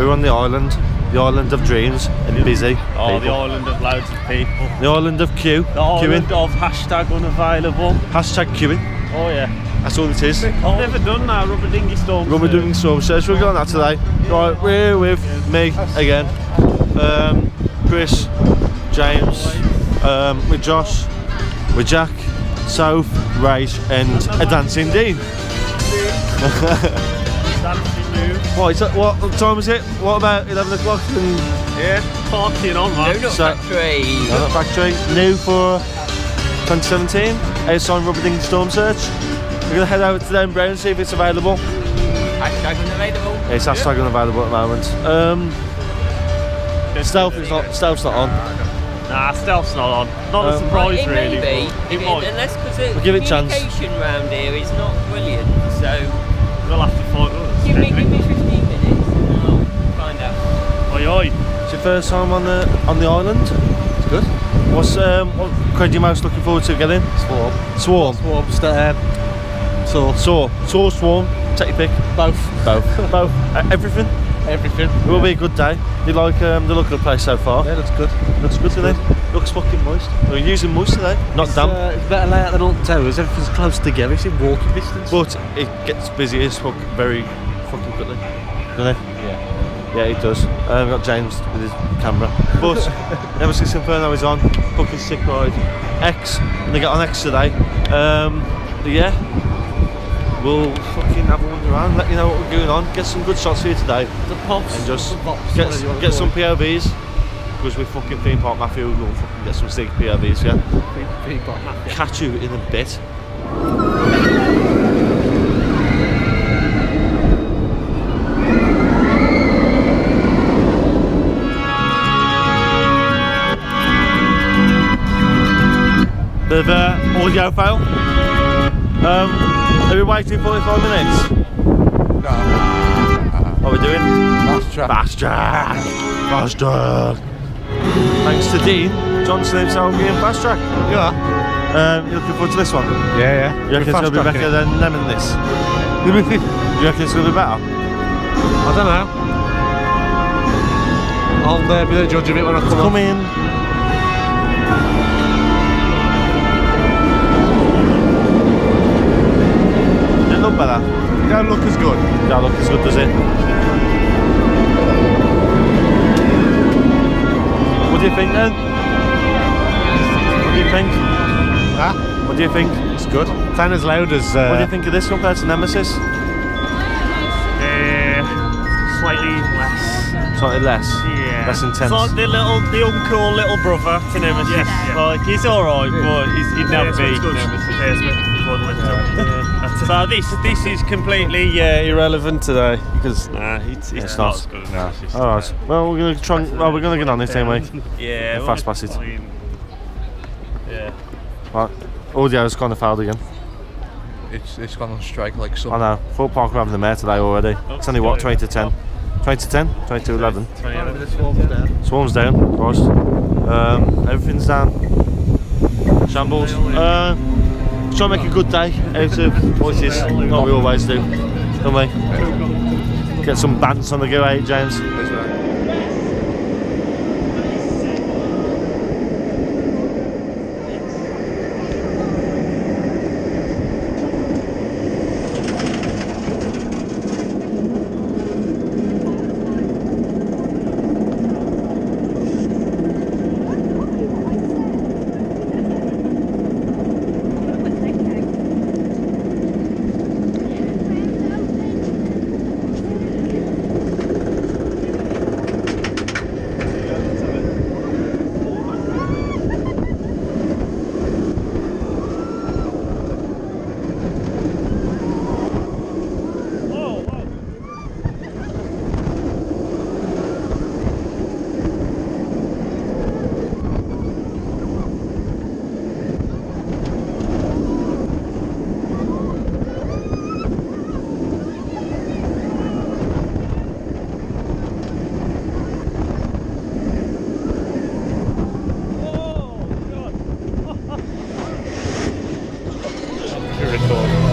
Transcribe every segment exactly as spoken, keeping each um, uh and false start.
we're on the island, the island of dreams and busy. Oh, people. the island of loads of people. The island of queue. The island queuing. of hashtag unavailable. Hashtag queuing. Oh yeah. That's all it is. I've never done that, rubber dinghy storm. Rubber dinghy storm search. We're going on that today. Right, we're with me again. Um, Chris, James, um, with Josh, with Jack, Soph, Rach, and a dancing Dean. What is that? What time is it? What about eleven o'clock? And yeah, partying on, man. Donut so, Factory. Donut Factory, new for twenty seventeen. Outside Rubber Dinghy Storm Search. We're gonna head over to them Brown and see if it's available. Hashtag unavailable. Yeah, it's hashtag yeah. unavailable at the moment. Um, Stealth is not. Stealth's not on. Nah, Stealth's not on. Not um, a surprise, well, it really. May be, it it, might. Unless because the we'll give it chance. communication round here is not brilliant, so we'll have to find. Oh, give me, give me fifteen minutes, and I'll find out. Oi, oi. It's your first time on the on the island. It's good. What's um what crowd you most looking forward to getting? Swarm. Swarm. Swarm. Um, so. Saw. Saw. Swarm. Take your pick. Both. Both. Both. Uh, everything. Everything. It will yeah. be a good day. You like um, the look of the place so far? Yeah, looks good. Looks good today. Looks fucking moist. We're using moist today, not it's, damp. Uh, it's better layout than Alton Towers. Everything's close together. It's in walking distance. But it gets busy as fuck very fucking quickly. Doesn't it? Yeah. Yeah, it does. Um, we've got James with his camera. But Nemesis Inferno is on. Fucking sick ride. X. And they get on X today. Um, but yeah. We'll fucking have a wander around, let you know what we're going on, get some good shots for you today. The pops. And just the pops, get, get some P O Vs. Because we're fucking theme park mafia, we'll fucking get some sick P O Vs, yeah? Theme park mafia. Catch you in a bit. Bit of uh, audio fail. Um, are we waiting forty-five minutes? No. What are we doing? Fast track. Fast track. Fast track. Thanks to Dean, Johnson himself being fast track. Yeah. Um, you looking forward to this one? Yeah, yeah. You reckon it's going to be better than them and this? You reckon it's going to be better? I don't know. I'll uh, be the judge of it when I come, come in. Look better. It don't look as good. It don't look as good, does it? What do you think then? What do you think? Huh? What do you think? It's good. It's not as loud as. Uh, what do you think of this compared to Nemesis? Uh, slightly less. Slightly less? Yeah. Less intense. It's like the little, the uncool little brother to Nemesis. Yes, yeah. Like, he's alright, yeah. but he's, he'd never yeah, be Nemesis. Yeah. So this this is completely uh, irrelevant today because nah, it's, it's, it's not not as good as no. Nemesis. All right. Well, we're gonna try. And, well, we're gonna get on it anyway. Yeah. And fast pass it. Yeah. Right. Audio's kind of failed again. It's it's gone on strike like some. I know. Thorpe Park are having the mayor today already. Oh, it's only what, twenty to ten. twenty to ten, twenty to eleven. The swarm's down. Swarm's down, Christ. Um, everything's down. Shambles. Uh, try and make a good day out of voices, like we always do, don't we? Get some bands on the go, eh, James?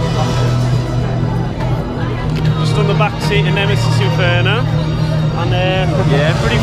Just on the back seat of Nemesis Inferno, and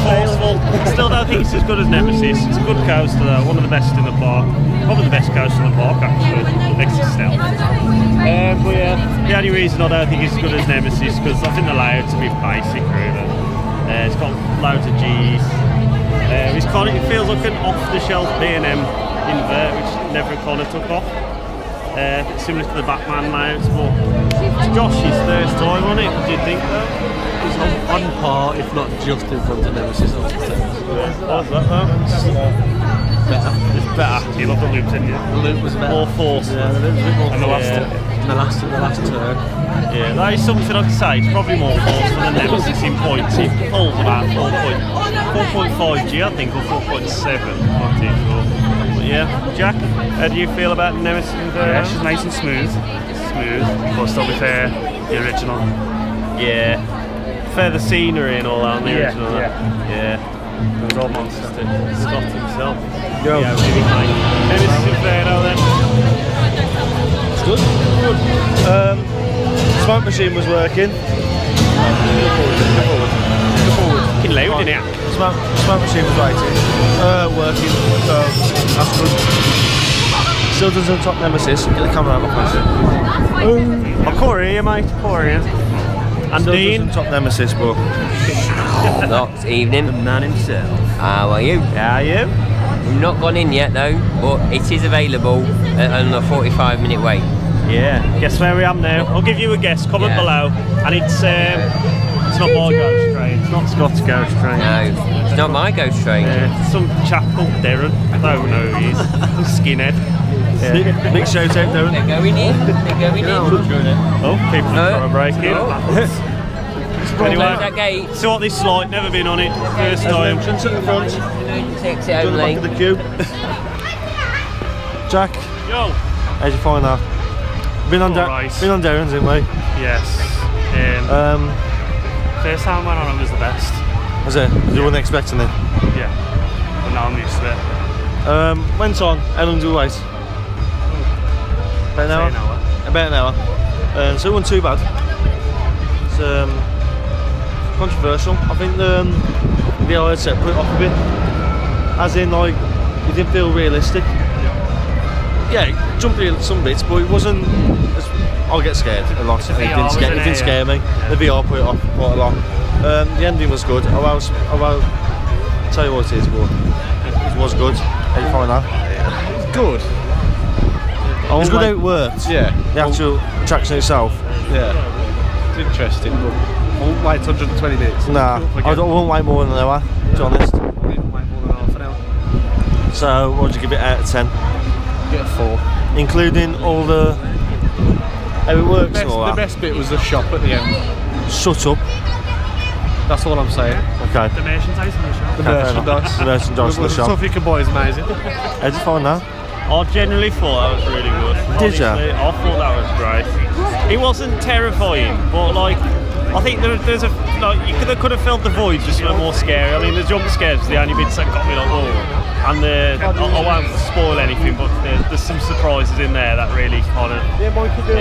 forceful. Still don't think it's as good as Nemesis. It's a good coaster though, one of the best in the park. Probably the best coaster in the park actually, next to Stealth. Um, but yeah, the only reason I don't think it's as good as Nemesis because I think the layout to be basic really. Uh, it's got loads of G's. Uh, it's kind of, it feels like an off-the-shelf B and M invert, which never kind of took off. Uh, similar to the Batman layouts, but it's Josh's first time on it. What do you think though? It's on, on par, if not just in front of Nemesis. What's that though? Better. It's better. You love the loop, didn't you? The loop was better. More force. Yeah, the loop was a bit more And the last force. yeah. And the last, the last turn. Yeah, that is something I'd say. It's probably more forceful than Nemesis in points. It pulls about four point five G, I think, or four point seven. Not too sure. But yeah, Jack, how do you feel about Nemesis? Yeah, she's nice and smooth. Smooth, but still be fair, the original. Yeah. Fair the scenery and all that on the Yeah, original. yeah. Yeah. It was all monster. Scott himself. Yo. Yeah, really kind. Nemesis Inferno then. It's good. Good. Um, smoke machine was working. Go forward. Go forward. Go forward. Fucking loud in it. Smoke, smoke machine was waiting. Uh, working. So that's good. Still doesn't top Nemesis. Get the camera out of my face. Oh, Corey here, mate. Corey here. And Still Dean. doesn't top Nemesis, but Not evening. The man himself. How are you? How are you? We've not gone in yet though, but it is available uh, on a forty-five minute wait. Yeah. Guess where we am now? I'll give you a guess. Comment Yeah. below. And it's um, it's not my ghost train. It's not Scott's ghost train. No, it's not my ghost train. Uh, it's some chap called Derren. I don't know who he is. Skinhead. big, big shout out, Derren. They're going in. They're going in. Oh, people are Uh, trying to break in. oh. Close Anyway, that gate. so what this like? Never been on it. First There's an time. entrance at the front. Takes it Down the back only. of the queue. Jack, Yo. how'd you find that? Been on, All Da- right. been on Derren's, haven't we? Yes. Um, Um, first time I went on it was the best. was it? You weren't expecting it. Yeah. But now I'm used to it. Um, went on. How long do we wait? About an hour. Say an hour. About an hour. Um, so it wasn't too bad. It's um, controversial. I think the um, the old headset put it off a bit. As in, like, it didn't feel realistic. Yeah, it jumped in some bits, but it wasn't. As, I'll get scared a lot. It V R didn't scare, was it in didn't it, scare me. The V R put it off quite a lot. Um, the ending was good. I won't, I won't tell you what it is, but it was good. How do you find that? Good. It was good how it worked. Yeah. The actual attraction itself. Yeah. It's interesting, but I won't wait one hundred twenty minutes. Nah, I don't won't wait more than an hour, to be honest. I won't even wait more than half an hour. So, what would you give it out of ten? Get a four. Including all the how it works Best, and all the that. best bit was the shop at the end. Shut up. That's all I'm saying. Okay. The merchandise in the shop. The Okay, fair enough. merchandise. The merchandise in the The shop. stuff you can buy is amazing. How did you find that? I generally thought that was really good. Did ya? Honestly, I thought that was great. It wasn't terrifying, but like, I think there, there's a like you could have, could have filled the void just a bit more scary. I mean, the jump scares were the only bits that got me like, whoa. And the, I, I won't spoil anything, but there's, there's some surprises in there that really kind of. Yeah,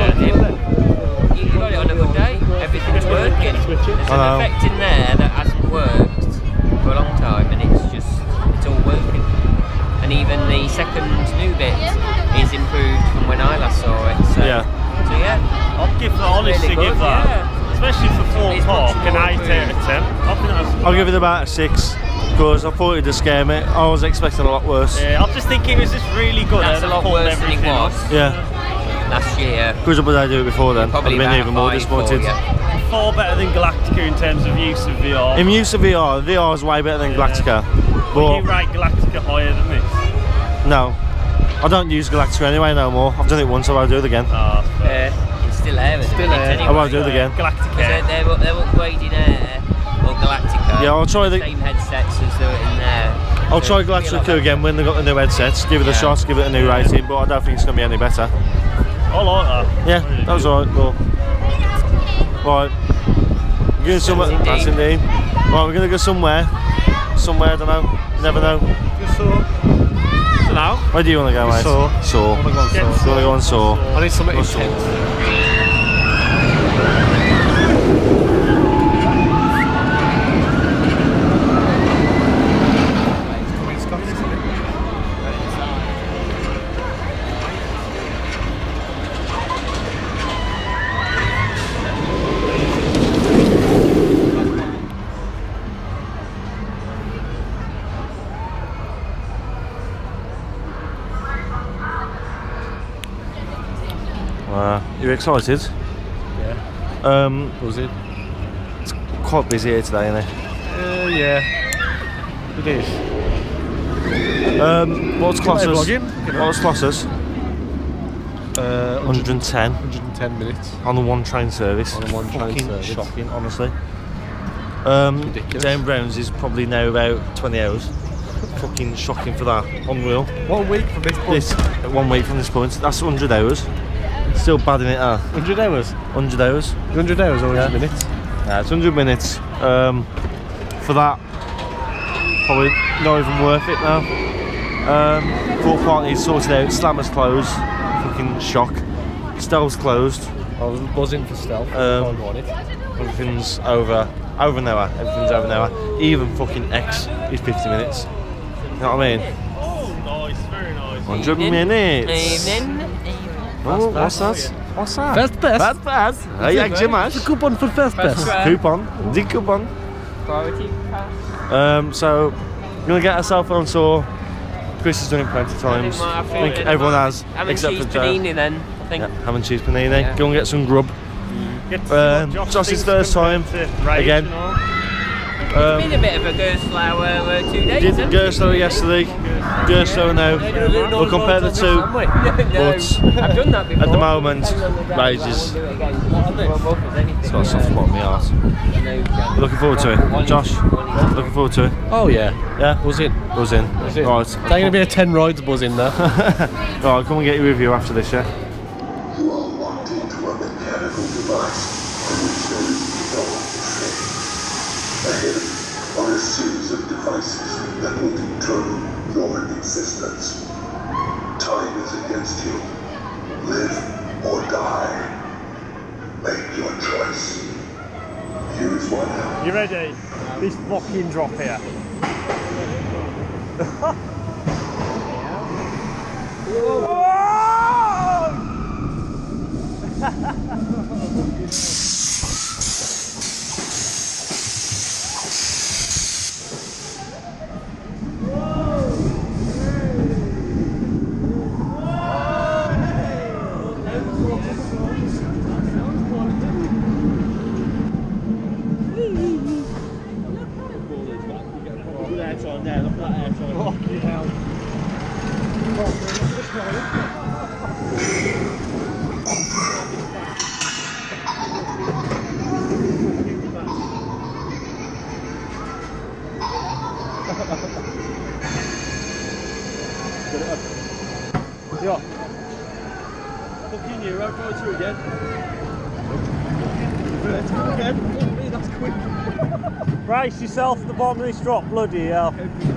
you got it on a good day. Everything's working. There's I know. an effect in there that hasn't worked for a long time, and it's just it's all working. And even the second new bit is improved from when I last saw it. So Yeah. So yeah. I'd give that, honestly really give good, that, yeah. especially for Thorpe It's much Park, an more eight out of ten. I think that was. I'll give it about a six because I thought it'd scare me. I was expecting a lot worse. Yeah, I just think it was just really good. That's and a lot pulled worse than it everything was off. Yeah. Last year. Good job I did it before then. I'd Probably have been about even more five disappointed. for you. Far better than Galactica in terms of use of V R. In use of V R, V R is way better than Galactica. Would you But rate Galactica higher than this? no, I don't use Galactica anyway no more. I've done it once, so I'll do it again. Ah, fair. Uh, it's still there, isn't Still it? there. Anyway. I won't do it again. Galactica. They're, they're, they're upgrading Air or Galactica. Yeah, I'll try the- same headsets as they were in there. I'll So try it'll be a lot Galactica better. again when they've got the new headsets. Give it a Yeah. shot, give it a new rating, but I don't think it's going to be any better. I like that. Yeah, Really that was good. alright. Well, right, we're going somewhere. That's That's indeed. Right, we're going to go somewhere. Somewhere, I don't know. You never know. So now, Where do you want to go, mate? Saw. Saw. I want to go on Get You Saw. want to go on Saw? I need something Or Saw. intense. Uh, you excited? Yeah. Um, Was it? it's quite busy here today, isn't it? Uh, yeah. It is. Um, what's classes? vlogging? What's classes? Uh, one hundred ten one hundred ten minutes. on the one train service. On a one train Fucking service. shocking, honestly. Um, Ridiculous. Dan Brown's is probably now about twenty hours. Fucking shocking for that. Unreal. One week from this point. This one week from this point. That's one hundred hours. Still bad in it, huh? one hundred hours? one hundred hours. one hundred hours or one hundred minutes? Yeah, it's one hundred minutes. Um, for that, probably not even worth it now. Um, Thorpe Park is sorted out. Slammer's closed. Fucking shock. Stell's closed. I was buzzing for stealth. Um, I want it. Everything's over. Over an hour. Everything's over an hour. Even fucking X is fifty minutes. You know what I mean? Oh, nice, very nice. one hundred minutes. Evening. Oh, what's that? What's that? First best. Fast pass. Hey, jak się masz? Coupon for first best. Right. Coupon. The coupon. Priority pass. Um, so, we're going to get ourselves on tour. Chris has done it plenty of times. I I think everyone has, Ham and except cheese for Joe. panini then, I think. Yeah, ham and cheese panini. Yeah. Go and get some grub. Get to see Um, what Josh Josh's thinks first time, compared to Rage again. and all. It's Um, been a bit of a Gerslow uh, two days, did hasn't it? Gerslow yesterday, Gerslow now. We'll compare the two, no, but I've done that before. at the moment, Rage is- it's got a soft spot in my heart. Looking forward to it. Josh, looking forward to it. Oh yeah. Yeah? Buzzing. Buzzing. Buzzing. Right. There's going to be a ten rides buzzing there. Right, come and get your review after this, yeah? You are locked into a mechanical device for which there is no escape. Ahead are a series of devices that will determine your existence. Time is against you. Live or die. Make your choice. Use one now. You ready? This fucking drop here. Yeah. Fucking you, I'll go through again. Again. That's quick. Brace yourself at the bottom of this drop, bloody hell.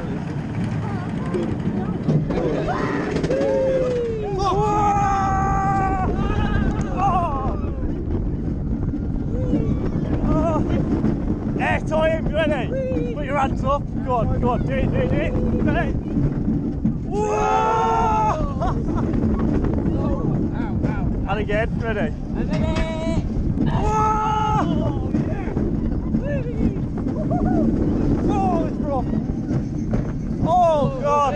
Air time, ready? Put your hands up. Go on, go on, do it, do it, do it. Ready? Whoa! And again, ready? Whoa! Oh, it's rough. Oh, God.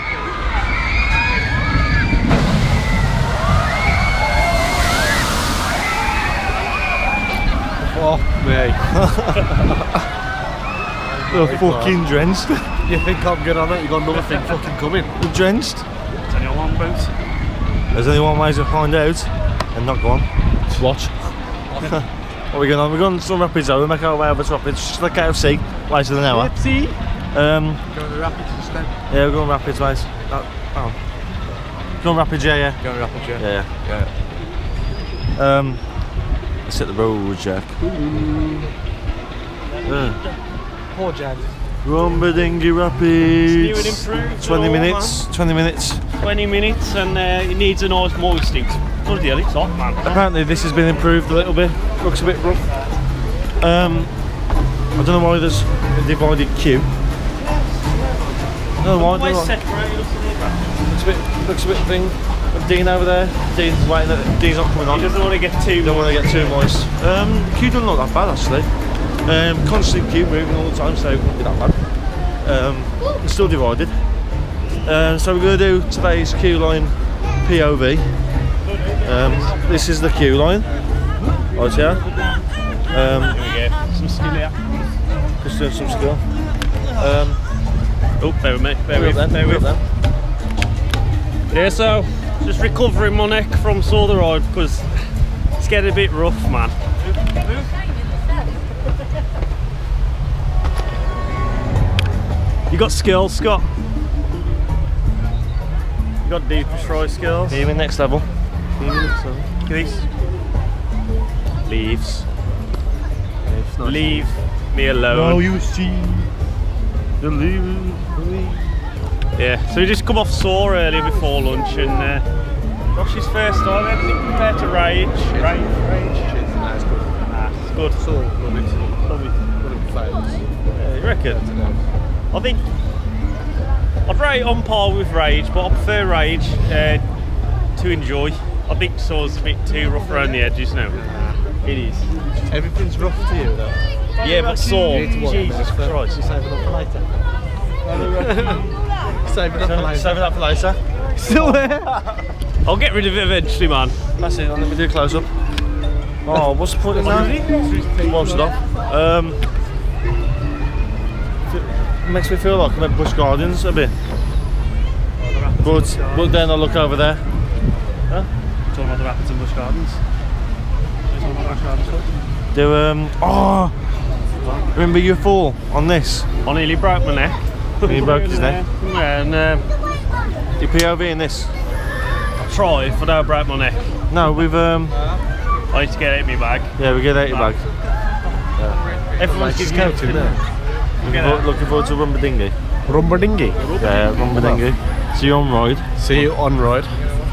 Fuck me. We're fucking drenched. You think I'm good on it? You got another thing fucking coming. We're drenched. It's only a long boat. There's only one way to find out and not go on. Watch. What are we going on? We're going to some rapids though. We make our way over to rapids. Just like K F C, later than an hour. See? Um, Going to rapids instead. yeah, we're going rapids, mate. Oh, oh. Going rapids, yeah, yeah. Going to rapids, yeah. Yeah, Yeah. yeah. Um, let's hit the road, Jack. Uh, Poor Jags. Rumbadingy New and Rapids. improved. twenty all, minutes. twenty minutes. man. twenty minutes and uh, it needs a nice moisting. Bloody hell, it's hot, man. Apparently this has been improved a little bit. Looks a bit rough. Um, I don't know why there's a divided queue. I don't know why. Always don't know why. separated us in here. Looks a bit, looks a bit thing. Dean over there. Dean's waiting. At, Dean's not coming on. He doesn't want to get too Don't want to get too moist. Um, the queue doesn't look that bad actually. Um, constant queue moving all the time, so it won't be that bad. Um, it's still divided. Um, so we're going to do today's queue line P O V. Um, this is the queue line. Right here. Um, Here we go. Some skill here. just doing some skill. Um, Oh, bear with me. Bear Wait with up me. then, Bear wait with up then. Yeah, so just recovering my neck from saw the ride because it's getting a bit rough, man. You got skills, Scott? You got deep destroy skills? Aim in next level. Aim in next level. Look at these. Leaves. Leave me alone. you see. The leave. Yeah, so we just come off Saw earlier before lunch and uh, gosh, his first time, everything compared to Rage. Rage, Rage. Nah, it's good. Ah, it's good. So, love it. Love it. Love it flyers. Yeah, you reckon? I think I'd rate it on par with Rage, but I prefer Rage uh, to enjoy. I think Saw's a bit too rough around the edges now. It is. Everything's rough to you, though. Yeah, but Saw, You need to watch Jesus this, but Christ. you save it up for later. Save it up for later. Save that for later. Still there? I'll get rid of it eventually, man. That's it. Let me do a close up. Oh, what's the point in that? Once it off. Um, it makes me feel like I'm at Busch Gardens a bit. But, but then I look over there. Huh? Talking about the rapids and Busch Gardens. Talking about Busch Gardens. Do um. Oh, remember your fall on this? I nearly broke my neck. He broke his neck. Yeah, and uh, You P O V in this? I tried, but I broke my neck. No, we've um. I need to get it in my bag. Yeah, we get eighty bag. Everyone's Just giving me counting there. Looking, for, looking forward to Rumba Dingy. Rumba Dingy. Yeah, Rumba Dingy. See you on ride. See you on ride.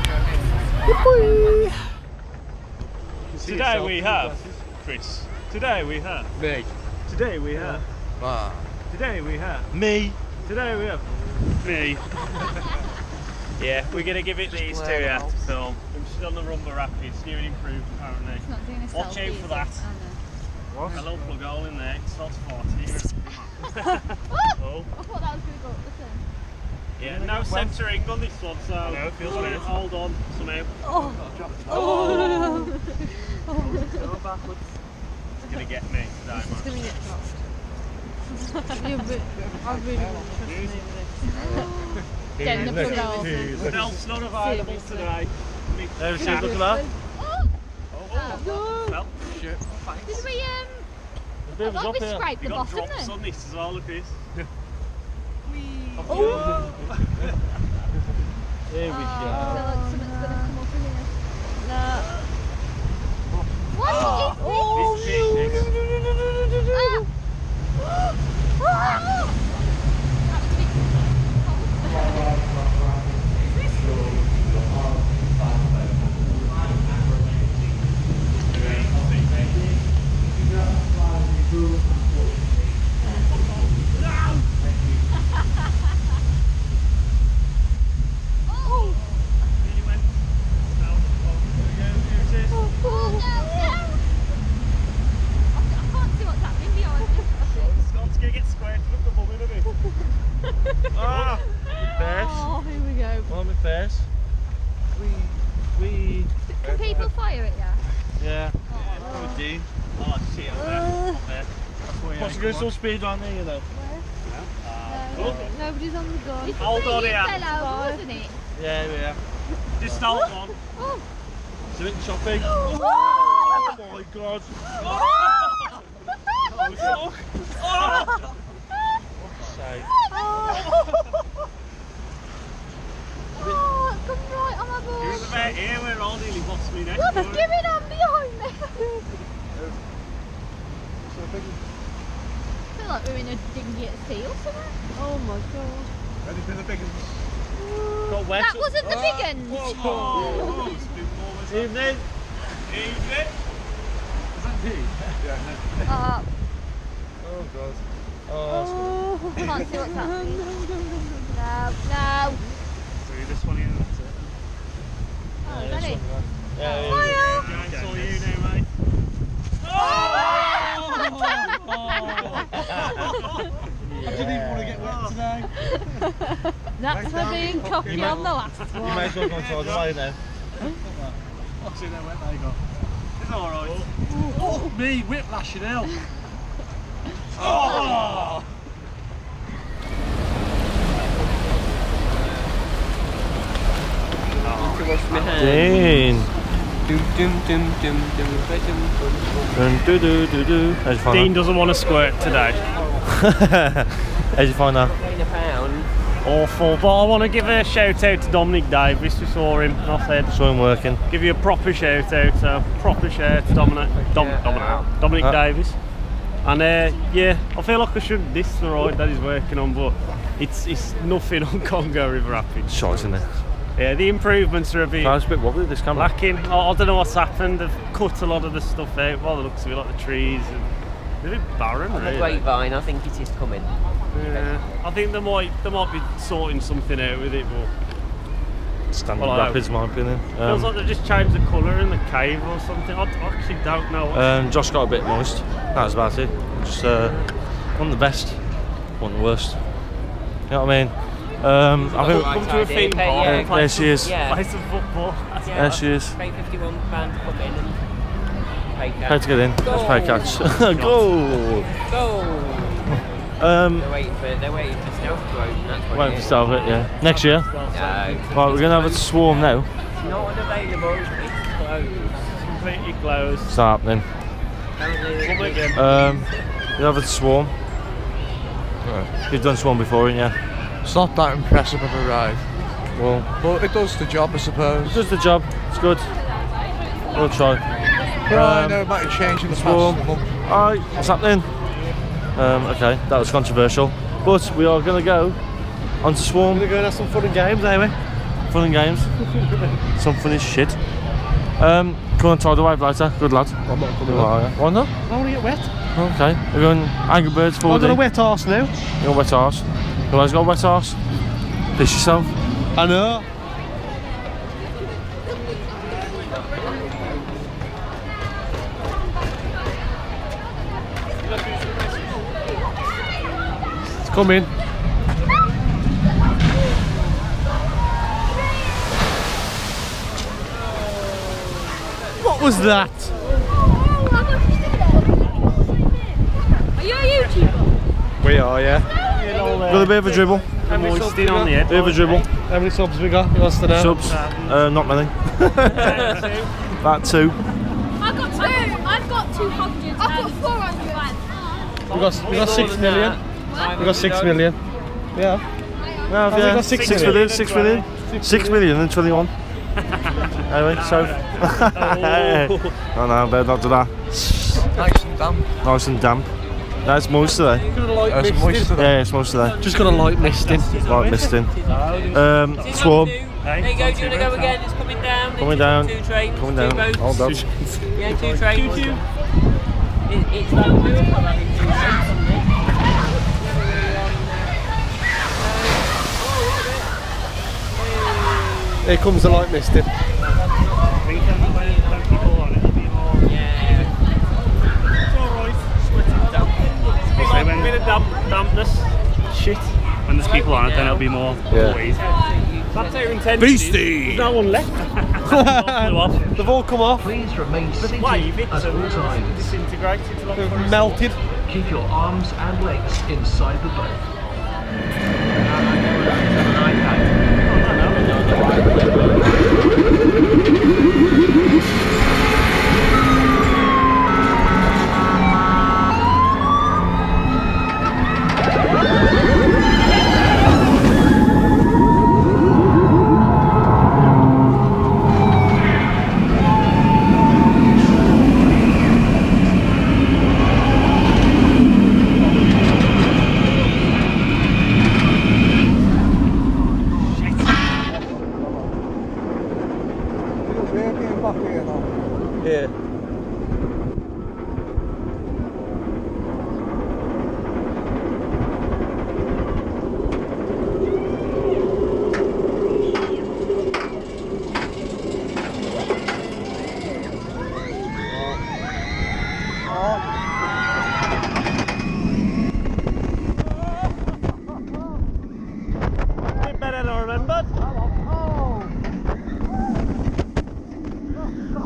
Today we have, Chris. Today we have. Me. Today we have. Today we have. Me. Today we have. Me. Yeah, we're gonna give it these two yeah, to film. She's on the Rumba Rapids, new and improved apparently. It's not doing a Watch selfie, out for is that. it? A little plug hole in there, it starts farting. I know. Oh. I thought that was going to go up the thing. Yeah, no centering on this one, so no, it feels weird. Hold on somehow. Oh. Oh. Oh. Go backwards. It's gonna get me today, It's man. going to get dropped. You're re- I really want to trust me with this. Getting the plug out. Stealth's not available today. There we see. Look at that. Oh. Well, Shit. Did we, um, There's a bit of a I thought drop we here. scraped we the got bottom drops then? on this as well, look at this. Oh. Here we I go. feel like something's going to come up in here. No. What Oh. is This big this? Ah. Ah. Scott's gonna get squared with the bum in a bit. Ah, face. Oh, here we go. On my face. We, we. Can people fire it, yeah? Yeah. Oh, We do. Oh shit, up there. Up there. That's where What's you going come some speed on there, you know? no, nobody's on the gun. on. Hold on here. Hello, wasn't it? Yeah, yeah. Just hold on. Oh. So it's shopping. Oh. Oh my god. Oh. Sake. Oh, come right on my He was board. about here where all nearly lost me neck. What's going on behind me? I feel like we're in a dinghy at sea or something. Oh my god. Ready for the big ones? Got wet. That wasn't the big uns. Oh, it's been more than Evening. Evening. Uh, Oh god. Oh, oh, can't see what's happening. No, no. See this one here, that's it. Oh, ready? yeah, yeah. Fire! That's all you know, mate. I didn't even want to get wet today. That's for being cocky on the last You may one. as well go inside the way now. What's in there? Where they got? It's alright. Oh, oh, me whiplashing hell. Oh! Dean. Dum, dum, dum, dum, dum, dum, Dun, do, do, do, do. How'd you find Dean doesn't want to squirt today. that? How'd you find that? dum. a pound. Awful, but I want to give a shout out to Dominic Davies. We saw him, and I said, Saw him working. give you a proper shout out, so proper shout out to Dominic, Dom, Yeah. Dominic, Dominic Uh. Davies. And uh, yeah, I feel like I should diss the ride that he's working on, but it's it's nothing on Congo River Rapids. Shite, isn't it? Yeah, the improvements are a bit No, it's a bit wobbly, this camera. lacking. I, I don't know what's happened. They've cut a lot of the stuff out. By the looks of it, like the trees, and it's a bit barren. On the Really. grapevine, I think it is coming. Yeah, I think they might they might be sorting something out with it, but Standard Well, I Rapids, in my opinion. feels Um, like they've just changed the colour in the cave or something. I, I actually don't know. What um, Josh got a bit moist. That was about it. Just uh, one of the best, one of the worst. You know what I mean? Um, I think. come to a theme Okay, park yeah. and play There she is. Yeah. play some football. Yeah, There she is. Pay fifty-one pounds to come in and pay Pay cash. to get in. Let's play catch. Go! Go! Um, They're waiting for they're waiting for snow to open. That's what waiting it for is. start of it, yeah. Next year. No, Right, we're gonna have a swarm now. it's not available. It's closed. Completely closed. Start happening. Apparently, they- Um, we'll have a swarm. You've done swarm before, haven't you? It's not that impressive of a ride, Well, but it does the job, I suppose. it does the job. It's good. We'll try. But I Um, know it might have changed in the Swarm. past month. Alright, what's happening? Um, okay, that was controversial. But we are going to go onto Swarm. We're going to have some fun and games, are we? Fun and games. Some funny shit. Um, come on, tide the wave later. Good lad. I'm not coming Why on. Why not? I want to get wet. Okay, we're going Angry Birds four I've D. got a wet arse now. You got a wet arse. You guys got a wet arse? Piss yourself. I know. It's coming. What was that? Are you a YouTuber? We are, yeah. Got a bit of a dribble. Moisting on the head. Bit of a dribble. How many subs we got? Who wants to know? Subs? Uh, not many. About two. I've got two. I've got two hundred. I've got four hundred. We got, we got six million. We got six million. Yeah. No, Have we yeah, got six six million? million, six million, six million and twenty-one. Anyway, so. Oh no, better not do that. Nice and damp. Nice and damp. No, it's moist today. There's some moist today. Yeah, it's moist today. Just got a light misting. Light misting. Um, Swarm. There you go. Do you want to go again? It's coming down. Coming It's down. Two trains. Coming two down. boats. Hold up. Yeah, two trains. It, it's like miracle having two trains on there. Here comes the light misting. So when, bit of damp, dampness. Shit. When there's people on it, then it'll be more Yeah. noise. That's our intention. Beastie! There's no one left. Flew off. They've all come off. Please remain seated Wave it at all and times. disintegrate into like They've melted. Keep your arms and legs inside the boat. Yeah. bit better than I remembered.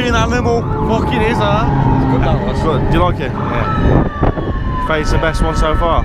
fucking animal. Fucking is, huh? It's good, that was. Good. Do you like it? Yeah. Think it's the best one so far?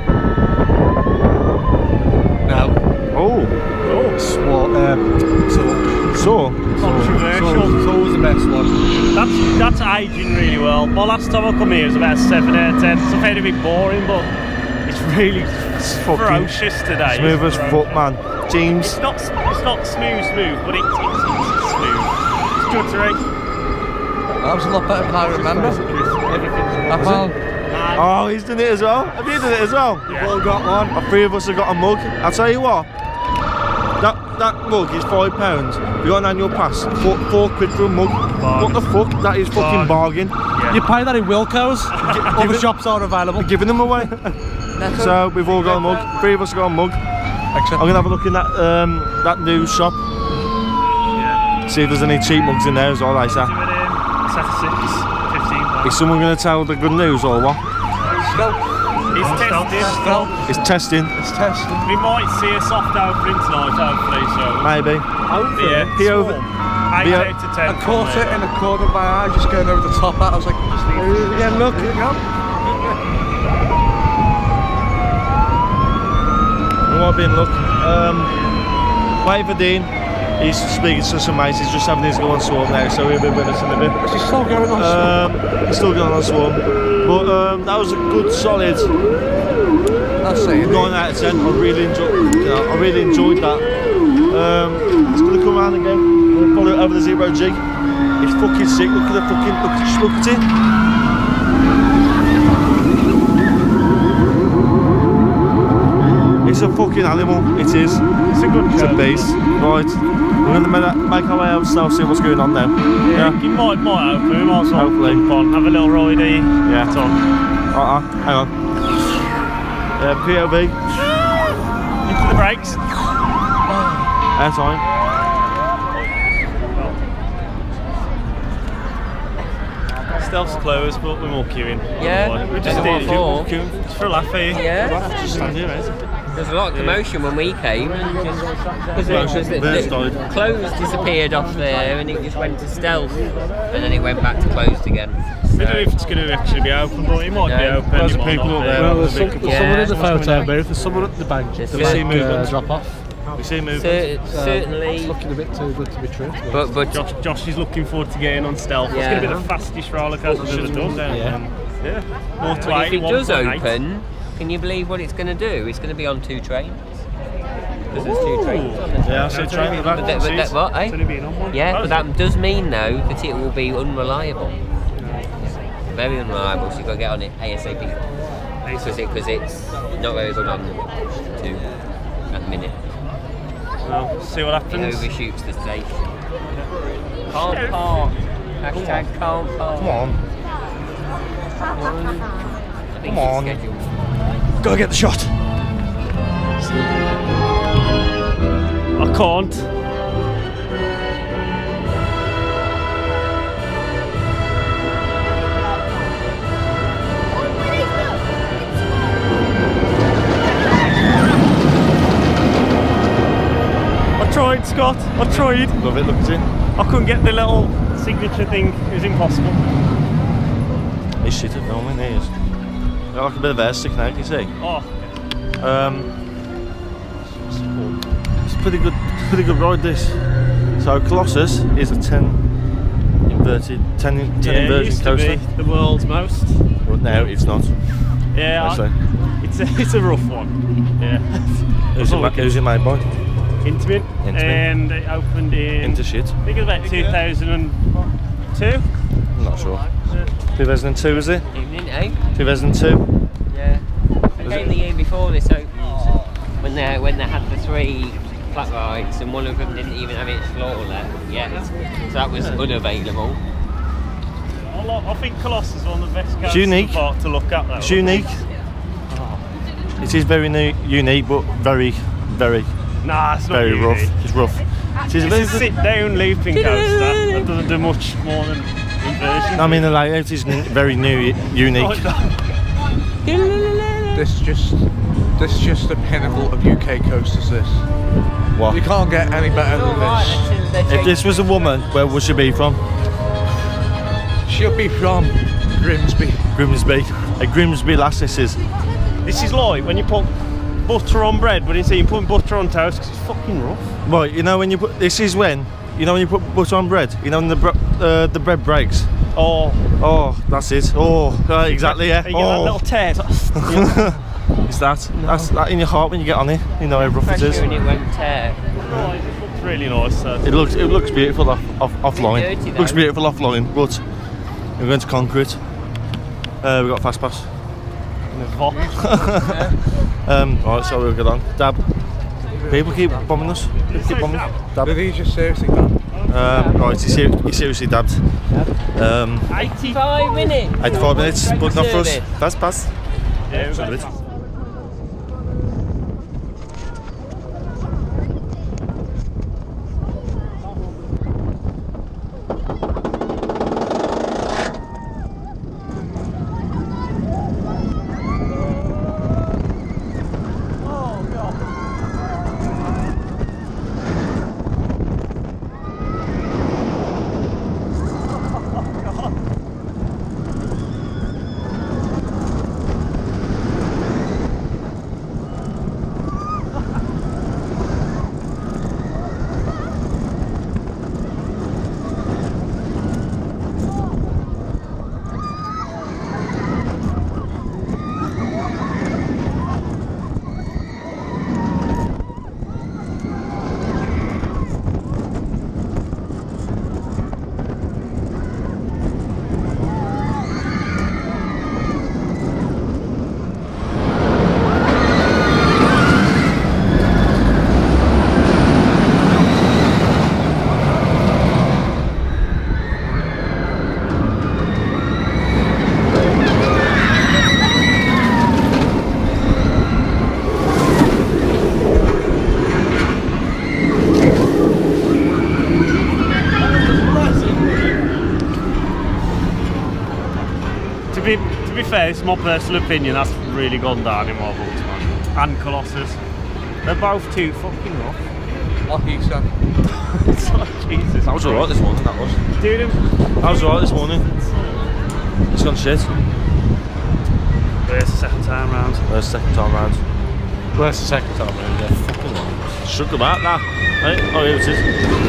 No. Oh. Oh. Swat. Um, so. So. Controversial. So was the best one. That's that's aging really well. My last time I come here was about seven out of ten. So I found it a bit boring, but it's really It's ferocious today. Smooth as fuck, man. James. It's not it's not smooth smooth, but it's, it's, it's smooth. It's juddery. That was a lot better than I remember. I found. Oh, he's done it as well. Have you done it as well? Yeah. We've all got one. The three of us have got a mug. I'll tell you what. That that mug is five pounds. We got an annual pass. Four, four quid for a mug. Bargain. What the fuck? That is fucking bargain. Yeah. You pay that in Wilco's. All the shops are available. We're giving them away. So we've all got a mug. Three of us have got a mug. Except I'm gonna have a look in that um, that new shop. Yeah. See if there's any cheap mugs in there as well, like that. Give it in. Set of six, fifteen pounds. Is someone gonna tell the good news or what? It's testing. It's testing. it's testing. We might see a soft opening tonight, hopefully. So Maybe. hopefully, yeah. P O V. Small. Eight P O- out of ten. I caught it in the corner of my eye, just going over the top. That I was like, Yeah, look. here you go. We might be in luck. Um, wait for Dean. He's speaking to some mates. He's just having his go on swarm now, so he'll be with us in a bit. She's still going on. Um, he's still going on swarm, but um, that was a good, solid That's saying. nine out of ten. I really enjoyed. You know, I really enjoyed that. Um, it's gonna come around again. We're gonna follow it over the zero G. It's fucking sick. Look at the fucking. Look, just look at it. It's a fucking animal, it is. It's a good It's a show. beast. Right, we're going to make our way out now, see what's going on now. Yeah, Yeah. you might, might open. We might as well Hopefully. jump on, have a little ridey. Yeah. It's on. Uh-uh, hang on. Uh, P O V, Into the brakes. air time. Stealth's closed, but we're more queuing. Yeah, we just there's did more it. for. Queuing just for a laugh, eh? Yeah. Just stand here, eh? There's a lot of commotion when we came. Because Commotion, the, Verse the died. clothes disappeared off there and it just went to stealth. And then it went back to closed again. I don't know if it's going to actually be open, but it might be No. open. There's it might people not up be. there. Well, there's, some, Yeah. there's someone in the Someone's photo coming booth. There's someone at the bank. There's The some bank movement. uh, drop off. We see movement. Cer- Um, certainly. It's looking a bit too good to be true. to be honest. But, but Josh, Josh is looking forward to getting on stealth. It's Yeah. going to be the fastest roller coaster we've ever done. Yeah. Yeah. More to But eight, if it does one point eight. open, can you believe what it's going to do? It's going to be on two trains. Because there's two trains on it. Yeah, I see a train at the back. But that, but that, what, It's only eh? been on one. Yeah, Oh, but is that does mean though that it will be unreliable. Very unreliable, so you've got to get on it ASAP. Because it, cause it's not very good on two at the minute. Well, see what It happens. overshoots the station. Can't park. Hashtag can't park. Come on. I think Come on. it's scheduled. Gotta get the shot. I can't. I tried, Scott. I tried. Love it, look at it. I couldn't get the little signature thing. It was impossible. He's shit at the moment, he is. Got like a bit of air sticking out, you see. Oh, Um, it's a pretty good, pretty good ride this. So Colossus is a ten inverted, ten, ten yeah, it inversion used to coaster. be the world's most. But now it's not. Yeah, Actually, I, it's a it's a rough one. Yeah. who's it, ma- who's it made by? Intimate. Intimate. And it opened in. Into shit. I think it was about two thousand two. I'm not sure. two thousand two was it? Evening, eh? two thousand two. Yeah. I Was came it? the year before this opened when they when they had the three flat rides and one of them didn't even have its floor left yet, so that was unavailable. I lo- I think Colossus is one of the best It's coaster unique. park to look at. Though. It's unique. It is very new, unique, but very, very, Nah, it's not very unique. rough. It's rough. It is a It's very a good. sit-down looping coaster that doesn't do much more than inversion. I mean, the layout is n- very new, unique. This just, this just the pinnacle of U K coasters. This. What? You can't get any better than this. If this was a woman, where would she be from? Should be from Grimsby. Grimsby. A Grimsby lass this is. This is like when you put butter on bread, but instead you put butter on toast because it's fucking rough. Right, you know when you put, this is when, you know when you put butter on bread, you know when the, bre uh, the bread breaks. Oh. Oh, that's it. Oh, uh, exactly, yeah. You get oh. that little tear. Is that? No. That's that in your heart when you get on it. You know how rough it is. When it won't tear. Oh, it looks really nice. So. It looks it looks beautiful off off offline. Dirty, Looks beautiful offline, but we're going to concrete. Uh, we got fast pass. um, right, so we'll get on. Dab. People keep bombing us. They keep bombing. Dab. He's just seriously done. Um, right, he, ser he seriously dabbed. Um, eighty-five minutes. eighty-five minutes, but not for us. Fast pass. Yeah, so it. To be fair, it's my personal opinion, that's really gone down in my books, man. And Colossus. They're both too fucking rough. What he said. It's like, Jesus. That was alright this morning, that was. Dude, that was alright this morning. It's gone shit. Where's the second time round? Where's the second time round? Where's the second time round? Yeah, fucking right. Shook about that. Right? Oh, here it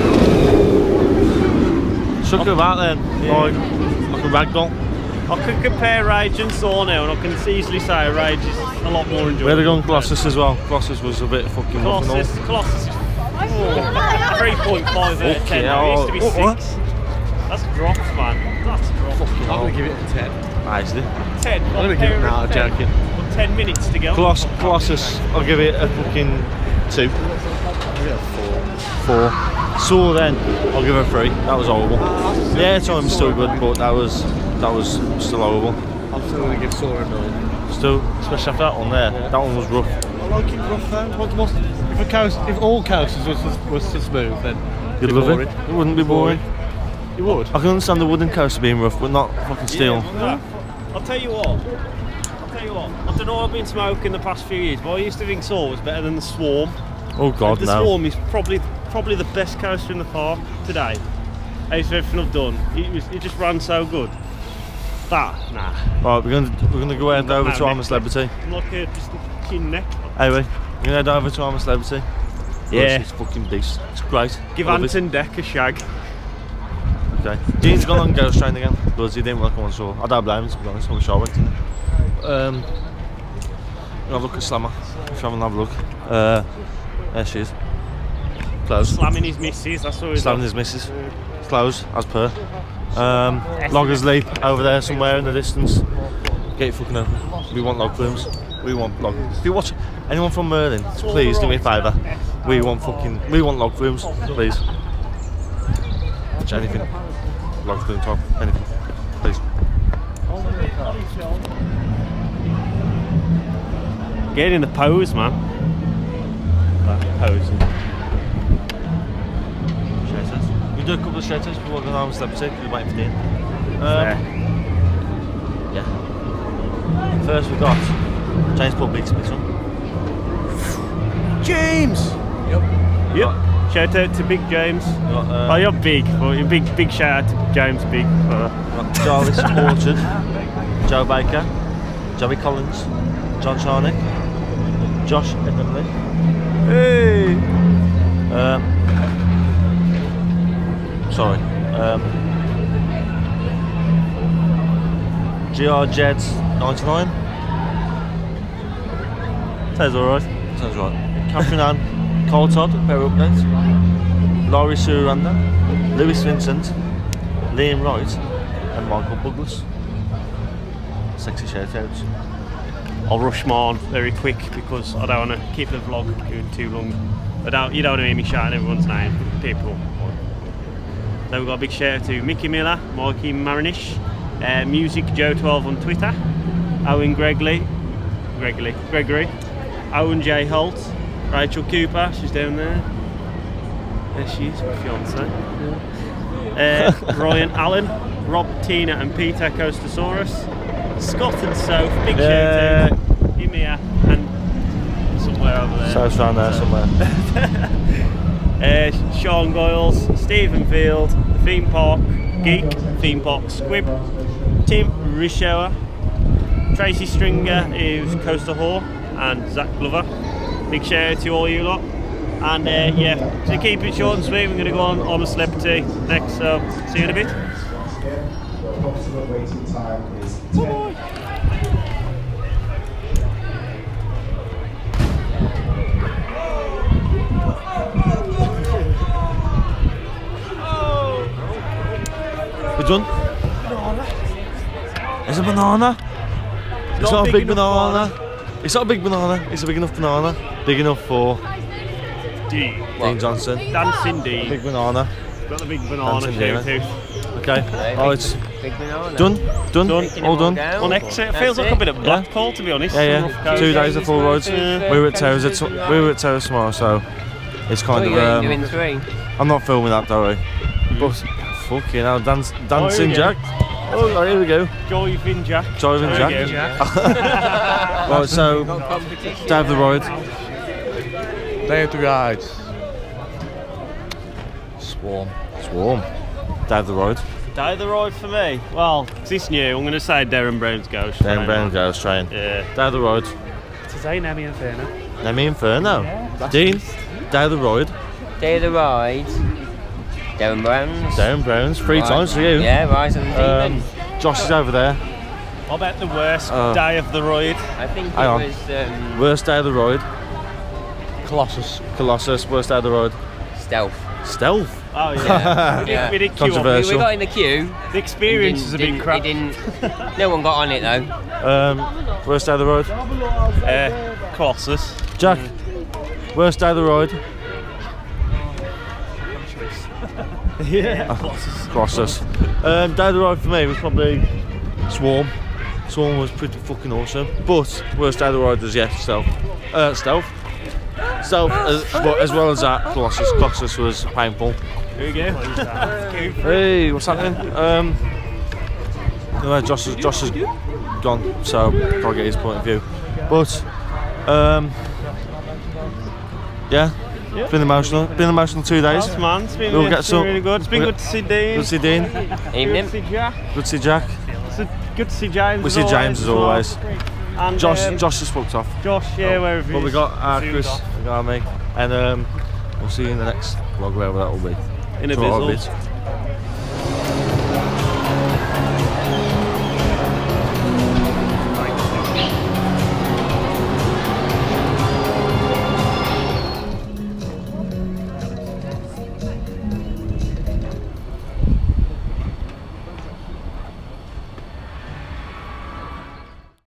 is. Shook about then. Yeah. Like, like a ragdoll. I can compare Rage and Saw now, and I can easily say Rage is a lot more enjoyable. Where they going Colossus as well. Colossus was a bit fucking Colossus, Colossus is oh, three point five out of ten. It used to be oh, six. That's dropped, man. That's dropped. I'm going to give it a ten. Nicely. ten. I'm going to give it now, joking. Well, ten minutes to go. Coloss Colossus, I'll give it a fucking two. Yeah, four. Four. Saw then, I'll give it a three. That was horrible. The airtime's still good, but that was that was still horrible. I'm still going to give Saw a nine. Still, especially after that one there. Yeah. That one was rough. I like it rough though. What, what, if, a coast, if all coasters was to, was to smooth, then you'd love it. It wouldn't be boring. You would? I can understand the wooden coaster being rough, but not fucking steel. Yeah, I'll tell you what. I'll tell you what. I don't know what I've been smoking the past few years, but I used to think Saw was better than the Swarm. Oh God, the no. The Swarm is probably probably the best coaster in the park today. Out of everything I've done, it, was, it just ran so good. That, nah. Right, we're gonna we're gonna go head over to I'm a Celebrity. I'm like a, just a fucking neck. Anyway, we're gonna head over to I'm a Celebrity. Yeah. It's fucking beast. It's great. Give Anton Deck a shag. Okay. Dean's gone on Ghost Train again because he didn't want to come on shore. I don't blame him, to be honest. I'm sure I went. Um, we'll have a look at Slammer. If you haven't have a look. Uh, there she is. Close. Slamming his missus, that's what he's Slamming his missus. Close, as per. Um, Loggers Leap over there somewhere in the distance. Get it fucking open. We want log flumes. We want log. If you watch anyone from Merlin, please do me a favour. We want fucking. We want log flumes, please. Watch anything. Log flume top, anything, please. Get in the pose, man. That posing. We do a couple of straight tests before going on with Celebrity. We're waiting for Dean. Um, yeah. First we got James Paul Biggs on. James! Yep. Yep. Shout out to Big James. Got, uh, Oh, you're big, but you're big, big shout out to James Big. Uh, got Jarvis Orchard, Joe Baker, Joey Collins, John Charnick, Josh Edmundley. Hey! Um, sorry. Um, G R Jeds ninety-nine. sounds alright. Sounds right. Catherine Ann, Cole Todd, better updates. Laurie Suranda, Lewis Vincent, Liam Wright, and Michael Douglas. Sexy shout outs. I'll rush mine very quick because I don't want to keep the vlog going too long. I don't, you don't want to hear me shouting everyone's name, people. So we've got a big shout out to Mickey Miller, Mikey Marinish, uh, Music Joe twelve on Twitter, Owen Gregley, Gregley, Gregory, Owen J Holt, Rachel Cooper, she's down there. There she is, my fiance. Uh, Ryan Allen, Rob, Tina, and Peter Costosaurus, Scott and Soph, big Yeah. shout out, Emia, and somewhere over there. So's around there somewhere. uh, Sean Goyles, Stephen Field, The Theme Park Geek, Theme Park Squib, Tim Rishower, Tracy Stringer, who's Coaster Whore, and Zach Glover. Big shout out to all you lot. And uh, yeah, to keep it short and sweet, we're going to go on I'm a Celebrity next, so see you in a bit. Approximate waiting time is ten. We're done? Banana. It's a banana. It's not, not a big, big banana. banana. It's not a big banana. It's a big enough banana. Big enough for D. Dean Johnson. Dancing D. Big banana. Got the big banana Dancing shout D, out. Okay. Okay, Oh, big- it's big banana. done. Done. Done. All done. Down. On exit, it That's feels like it. a bit of Blackpool, to be honest. Yeah, Rough yeah. coast. Two days of full roads. Yeah. We were at Towers. At, we were at Towers tomorrow, so it's kind Oh, of. you ain't Um, doing three. I'm not filming that, don't worry. But fucking hell, dance, dancing we go. Jack. Oh, right, here we go. Jiving Jack. Jiving There we Jack. go. Right, so Got competition. day of the ride. Day of the ride. Swarm. Swarm. Day of the ride. Day of the ride for me. Well, 'cause it's new, I'm going to say Derren Brown's Ghost. Dan Brown Girls Train. Yeah. Day of the ride. Today, Nami Inferno. Nemi Inferno. Dean. Day of the ride. Day of the ride. Derren Brown's. Darren Brown's. Three Right. times for you. Yeah, Rise of the Um, Demon. Josh is over there. What about the worst Uh, day of the ride? I think it hang on. was. Um, Worst day of the ride. Colossus. Colossus. Worst day of the ride. stealth. Stealth. Oh yeah. Yeah. we did, Yeah. we did queue up. We, Controversial. we got in the queue. The experience Didn't- is a bit didn't- crap. it didn't, no one got on it though. Um, worst day of the ride. Uh, Colossus. Jack. Worst day of the ride. Yeah. Colossus. Colossus. Um, day of the ride for me was probably Swarm. Swarm was pretty fucking awesome. But worst day of the ride was yeah, Stealth. Uh, Stealth. Stealth, as, but as well as that, Colossus. Colossus was painful. Here we go. Hey, what's happening? Um, anyway, Josh is, Josh is gone, so can't get his point of view. But um, yeah, it's been emotional. Been emotional two days. Nice man, it's been, We'll yeah, get it's been some- really good. It's been we'll good to see Dean. Good to see Dean. Good Evening. to see Jack. Good to see Jack. It's good to see James. We as see James as well. always. And Josh, um, Josh just fucked off. Josh, yeah, wherever he But we is. got our Soon Chris, off. we got our me, and um, we'll see you in the next vlog, wherever that will be. In a Tomorrow bizzle. bit.